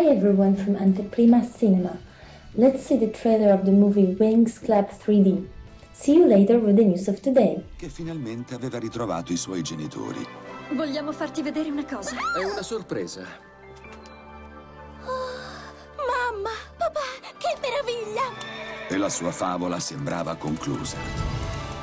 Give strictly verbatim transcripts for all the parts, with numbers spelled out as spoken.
Hi everyone from Anteprima Cinema. Let's see the trailer of the movie Winx Club three D. See you later with the news of today. Che finalmente aveva ritrovato i suoi genitori. Vogliamo farti vedere una cosa. È una sorpresa. Oh, mamma, papà, che meraviglia! E la sua favola sembrava conclusa.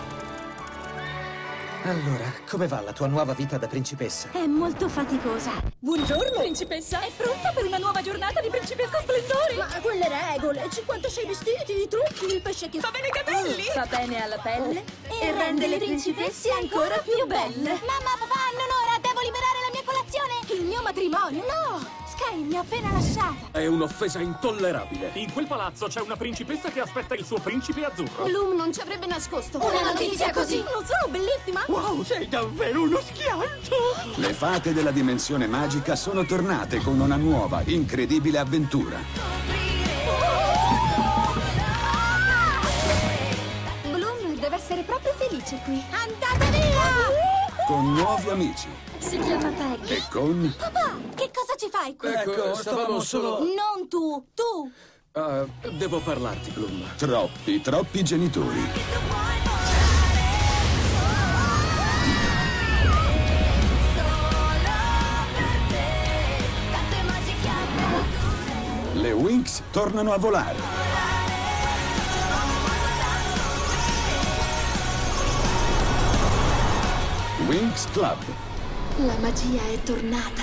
Allora, come va la tua nuova vita da principessa? È molto faticosa. Buongiorno, principessa. È pronta per una nuova giornata di principesco splendore? Ma quelle regole, cinquantasei vestiti, i trucchi, il pesce che... Va bene ai capelli! Fa bene alla pelle E, e rende le principesse ancora più belle. Mamma, papà, non ora, devo liberare la mia colazione! Il mio matrimonio! No! Sky mi ha appena lasciata! È un'offesa intollerabile. In quel palazzo c'è una principessa che aspetta il suo principe azzurro. Bloom non ci avrebbe nascosto Una notizia così! Non sono bellissima? Wow, sei davvero uno schianto! Le fate della dimensione magica sono tornate con una nuova, incredibile avventura. Bloom deve essere proprio felice qui. Andate via! Con nuovi amici. Si chiama Peggy. E con... Papà, che cosa ci fai qui? Ecco, stavamo solo... Non tu, tu! Ah, devo parlarti, Bloom. Troppi, troppi genitori. Le Winx tornano a volare. Winx Club. La magia è tornata.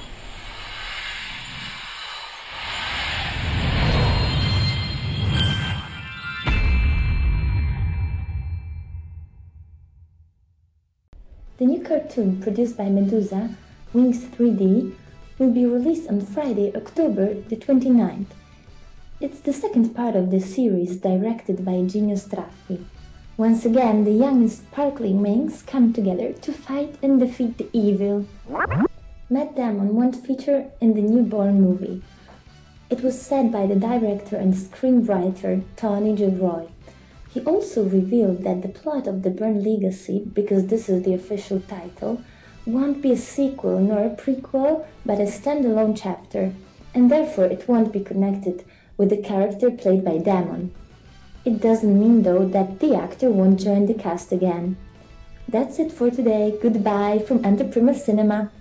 The new cartoon produced by Medusa, Winx three D, will be released on Friday, October the twenty-ninth. It's the second part of the series directed by Gino Straffi. Once again, the young and sparkling Winx come together to fight and defeat the evil. Matt Damon won't feature in the newborn movie. It was said by the director and screenwriter Tony Gilroy. He also revealed that the plot of The Bourne Legacy, because this is the official title, won't be a sequel nor a prequel, but a standalone chapter, and therefore it won't be connected with the character played by Damon. It doesn't mean, though, that the actor won't join the cast again. That's it for today. Goodbye from Anteprima Cinema.